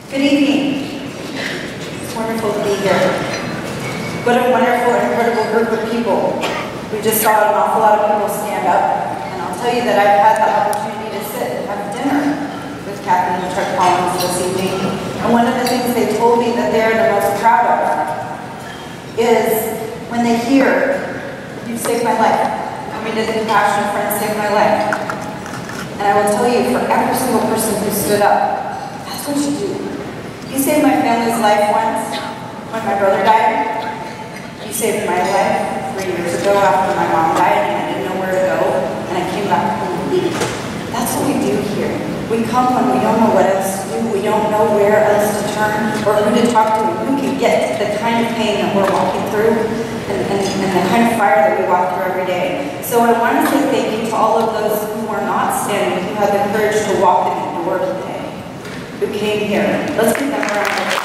Good evening. It's wonderful to be here. What a wonderful and incredible group of people. We just saw an awful lot of people stand up, and I'll tell you that I've had the opportunity to sit and have dinner with Kathy and Chuck Collins this evening, and one of the things they told me that they're the most proud of is when they hear, "You saved my life. Coming to the Compassionate Friends saved my life." And I will tell you, for every single person who stood up, that's what you do. You saved my family's life once when my brother died. You saved my life 3 years ago after my mom died and I didn't know where to go, and I came back home. That's what we do here. We come when we don't know what else to do, we don't know where else to turn or who to talk to, who can get the kind of pain that we're walking through and the kind of fire that we walk through every day. So I want to say thank you to all of those who are not standing, who had the courage to walk in the door today, who came here. Let's give them a round of applause.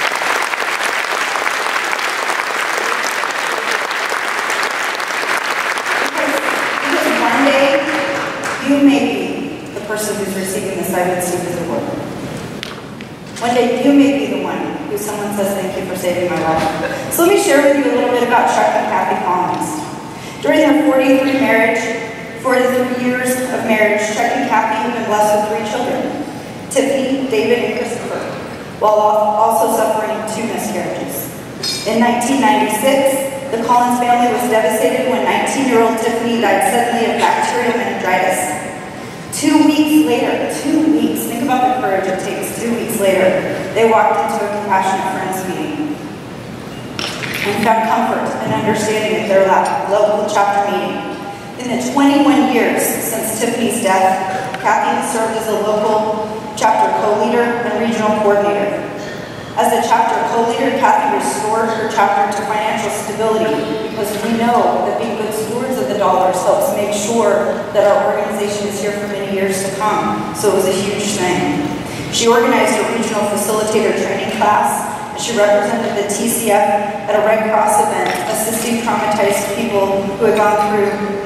Because one day, you may be the person who's receiving the Simon Stevens Award. One day, you may be the one who someone says, "Thank you for saving my life." So let me share with you a little bit about Chuck and Kathy Collins. During their 43 years of marriage, Chuck and Kathy have been blessed with 3 children, Tiffany, David, and Christopher, while also suffering 2 miscarriages. In 1996, the Collins family was devastated when 19-year-old Tiffany died suddenly of bacterial meningitis. 2 weeks later, 2 weeks, think about the courage it takes, 2 weeks later, they walked into a Compassionate Friends meeting and found comfort and understanding at their local chapter meeting. In the 21 years since Tiffany's death, Kathy has served as a local chapter co-leader and regional coordinator. As the chapter co-leader, Kathy restored her chapter to financial stability because we know that being good stewards of the dollars helps make sure that our organization is here for many years to come. So it was a huge thing. She organized a regional facilitator training class. She represented the TCF at a Red Cross event, assisting traumatized people who had gone through the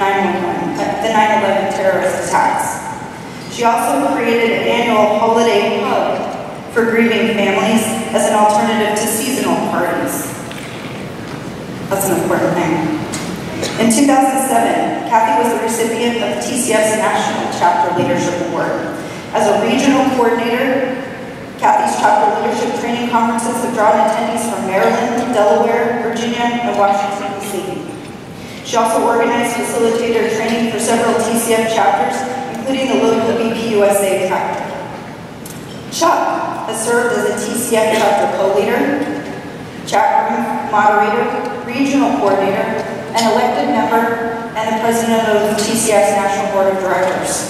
9/11 terrorist attacks. She also created an annual holiday hub for grieving families as an alternative to seasonal parties. That's an important thing. In 2007, Kathy was the recipient of the TCF's National Chapter Leadership Award. As a regional coordinator, Kathy's chapter leadership training conferences have drawn attendees from Maryland, Delaware, Virginia, and Washington, D.C. She also organized facilitator training for several TCF chapters, including the local BPUSA chapter. Chuck has served as a TCF chapter co-leader, chat room moderator, regional coordinator, an elected member, and the president of TCF's National Board of Directors.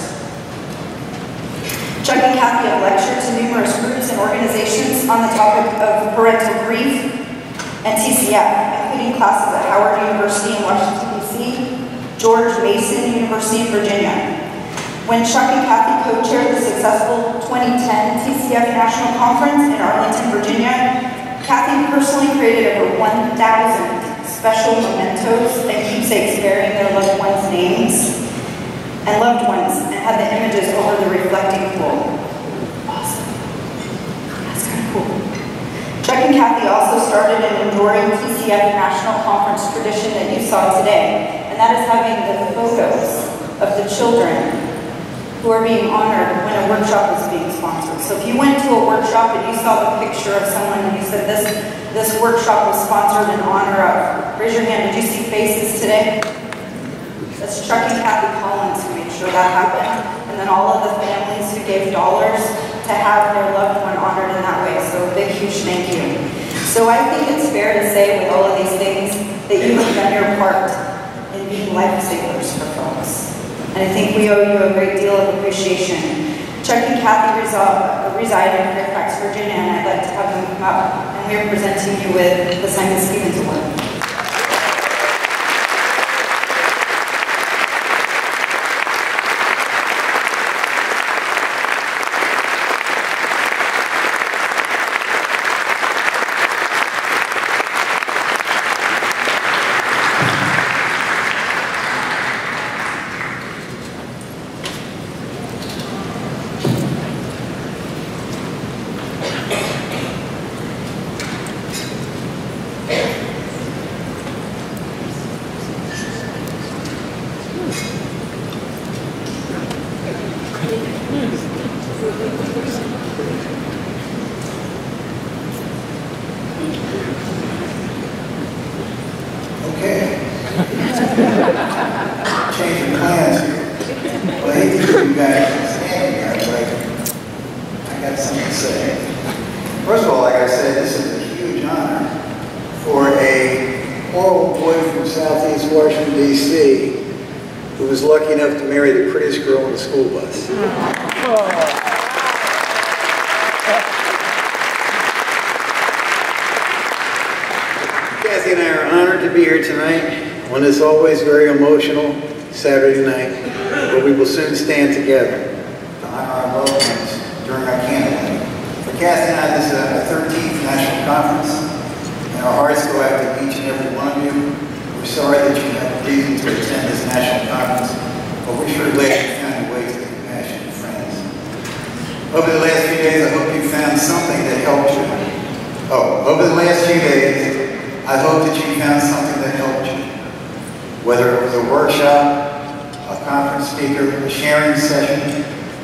Chuck and Kathy have lectured to numerous groups and organizations on the topic of parental grief and TCF, including classes at Howard University in Washington, D.C., George Mason University in Virginia. When Chuck and Kathy co-chaired the successful 2010 TCF National Conference in Arlington, Virginia, Kathy personally created over 1,000 special mementos and keepsakes bearing their loved ones' names and loved ones, and had the images over the reflecting pool. Awesome. That's kind of cool. Chuck and Kathy also started an enduring TCF National Conference tradition that you saw today, and that is having the photos of the children who are being honored when a workshop is being sponsored. So if you went to a workshop and you saw the picture of someone and you said this workshop was sponsored in honor of, raise your hand, did you see faces today? That's Chuck and Kathy Collins who made sure that happened. And then all of the families who gave dollars to have their loved one honored in that way. So a big, huge thank you. So I think it's fair to say with all of these things that you have done your part in being lifesavers for folks. And I think we owe you a great deal of appreciation. Chuck and Kathy reside in Fairfax, Virginia, and I'd like to have them come up. And we are presenting you with the Simon Stevens Award. say. First of all, like I said, this is a huge honor for a poor boy from Southeast Washington, D.C., who was lucky enough to marry the prettiest girl on the school bus. Kathy and I are honored to be here tonight on this always very emotional Saturday night, but we will soon stand together to honor our loved ones during our candlelight. For Kathy and I, this is our 13th national conference, and our hearts go out to each and every one of you. We're sorry that you had reason to attend this national conference, but we're sure glad you found your way to the compassionate friends. Over the last few days, I hope you found something that helped you. Over the last few days, I hope that you found something that helped you. Whether it was a workshop, a conference speaker, a sharing session,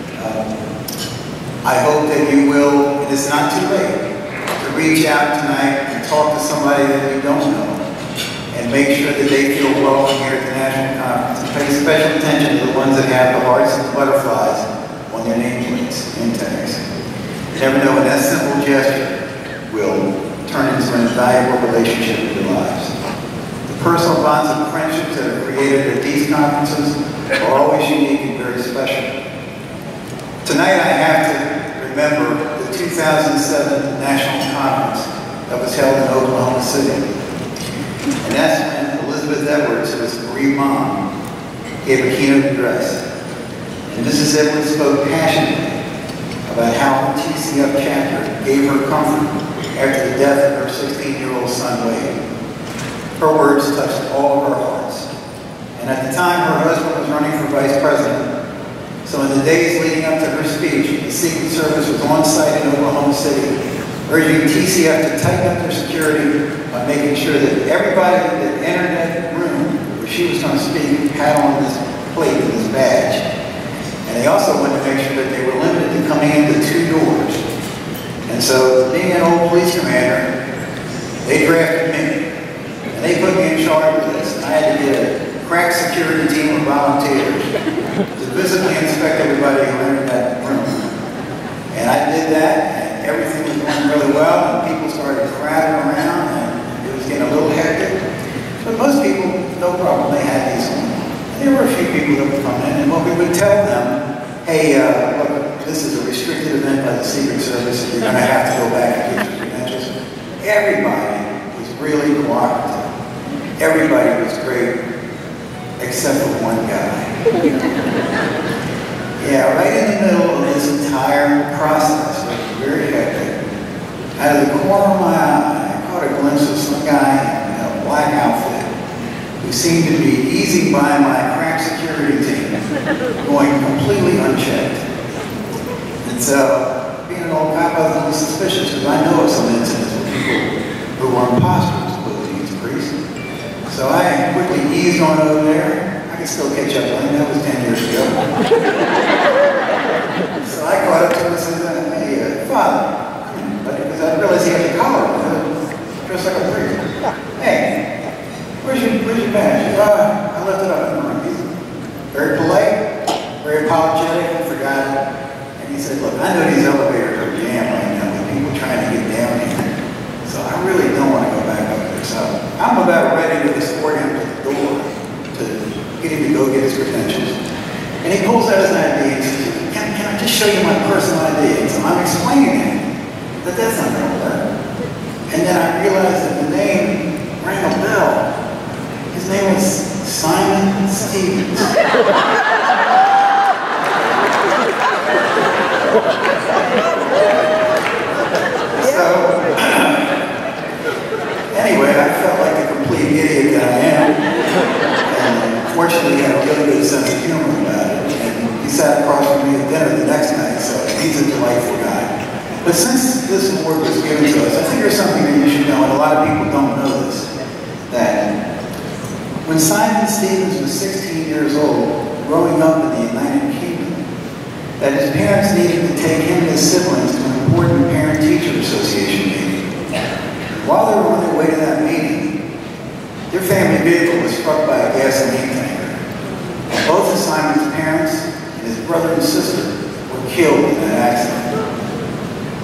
I hope that you will, it is not too late, to reach out tonight and talk to somebody that you don't know and make sure that they feel welcome here at the National Conference. And pay special attention to the ones that have the hearts and the butterflies on their nameplates and tags. You never know when that simple gesture will turn into an invaluable relationship in your lives. The personal bonds of friendships that are created at these conferences are always unique and very special. Tonight I have to remember the 2007 National Conference that was held in Oklahoma City. And that's when Elizabeth Edwards, who was Marie's mom, gave a keynote address. And Mrs. Edwards spoke passionately about how the TCF chapter gave her comfort after the death of her 16-year-old son, Wade. Her words touched all of our hearts. And at the time, her husband was running for vice president. So in the days leading up to her speech, the Secret Service was on site in Oklahoma City, urging TCF to tighten up their security by making sure that everybody that entered that room where she was going to speak had on this plate and this badge. And they also wanted to make sure that they were limited to coming into 2 doors. And so, being an old police commander, they drafted me. And they put me in charge of this. And I had to get a crack security team of volunteers to visibly inspect everybody who entered that room. And I did that, and everything was going really well, and people started crowding around, and it was getting a little hectic. But most people, no problem, they had these on. And there were a few people that would come in, and what we would tell them, hey, look, this is a restricted event by the Secret Service, and you're going to have to go back and get your credentials. Everybody was really cooperative. Everybody was great, except for one guy. Yeah, right in the middle of this entire process, it was very hectic. Out of the corner of my eye, I caught a glimpse of some guy in a black outfit who seemed to be easing by my crack security team, going completely unchecked. And so, being an old cop, I was a little suspicious because I know of some incidents with people who were imposters who these priests. So I quickly eased on over there. I can still catch up on him. That was 10 years ago. So I caught up to him and said, hey, Father, because I realized he had a collar on, dressed like a priest. Hey, where's your badge? I left it up in the room. He's very polite, very apologetic, and forgot it. And he said, look, I know these elevators are jammed right now with people trying to get down here. So I really don't want to go back up there. So I'm about ready to escort him to the door to get him to go get his credentials. And he pulls out his ID and says, can I just show you my personal ID? And so I'm explaining to him that that's not going to work. And then I realized that the name rang a bell. His name was Simon Stevens. So, anyway, I felt like the complete idiot that I am. And fortunately, he had a really good sense of humor about it. And he sat across from me at dinner the next night, so he's a delightful guy. But since this award was given to us, I think there's something that you should know, and a lot of people don't know this, that when Simon Stevens was 16 years old, growing up in the United Kingdom, that his parents needed to take him and his siblings to an important parent-teacher association meeting. While they were on their way to that meeting, their family vehicle was struck by a gasoline tanker. Both of Simon's parents and his brother and sister were killed in that accident.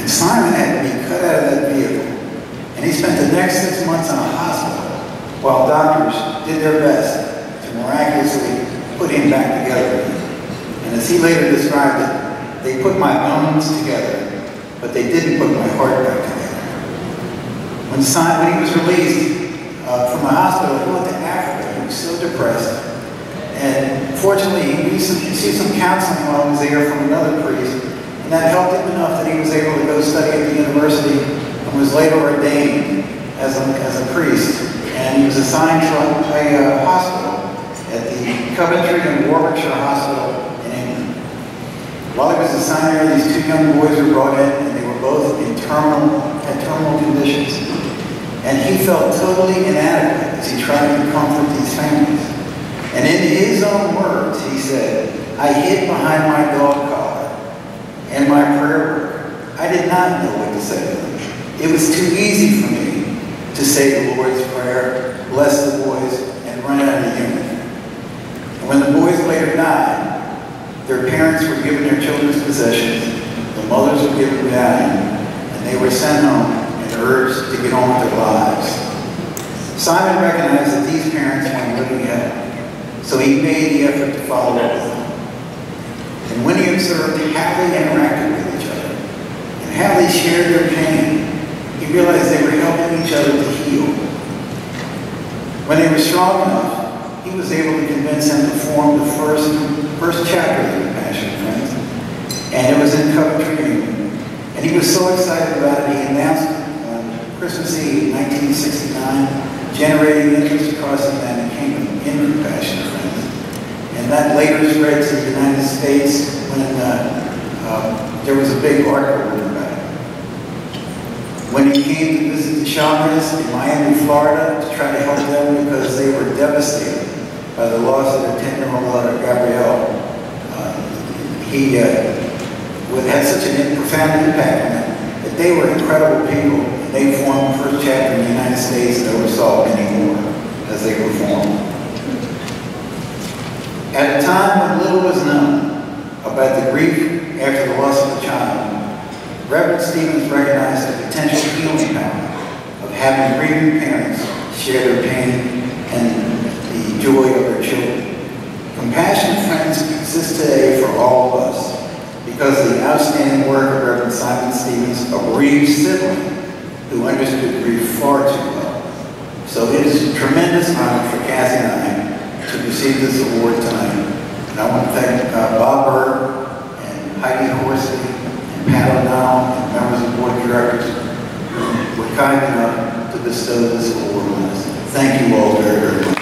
And Simon had to be cut out of that vehicle. And he spent the next 6 months in a hospital while doctors did their best to miraculously put him back together again. And as he later described it, they put my bones together, but they didn't put my heart back together. When he was released from the hospital, he went to Africa. He was so depressed. And fortunately, he received some counseling while he was there from another priest, and that helped him enough that he was able to go study at the university and was later ordained as a priest. And he was assigned to a hospital at the Coventry and Warwickshire Hospital in England. While he was assigned there, these two young boys were brought in, and they were both had terminal conditions. And he felt totally inadequate as he tried to comfort these families. And in his own words, he said, "I hid behind my dog collar and my prayer book. I did not know what to say to them. It was too easy for me to say the Lord's Prayer, bless the boys, and run out of the unit." And when the boys later died, their parents were given their children's possessions, the mothers were given medallion, and they were sent home and urged to get on with their lives. Simon recognized that these parents weren't living hell, so he made the effort to follow up with them. And when he observed how they interacted with each other and how they shared their pain, he realized they were helping each other to heal. When they were strong enough, he was able to convince them to form the first chapter of the Compassion Friends, and it was in Coventry, England. And he was so excited about it, he announced it on Christmas Eve, 1969, generating interest across the United Kingdom in Compassion Friends. And that later spread to the United States when there was a big article written about it. When he came to visit the Chavez in Miami, Florida, to try to help them because they were devastated by the loss of their 10-year-old daughter, Gabrielle, he had such a profound impact on them that they were incredible people. And they formed the first chapter in the United States and oversaw many more as they were formed. At a time when little was known about the grief after the loss of a child, Reverend Stevens recognized the potential healing power of having grieving parents share their pain and the joy of their children. Compassion Friends exists today for all of us because of the outstanding work of Reverend Simon Stevens, a bereaved sibling who understood grief far too well. So it is a tremendous honor for Kathy and I to receive this award tonight. And I want to thank Bob Berg and Heidi Horsley and Pat O'Donnell and members of the board of directors who were kind enough to bestow this award on us. Thank you all very, very much.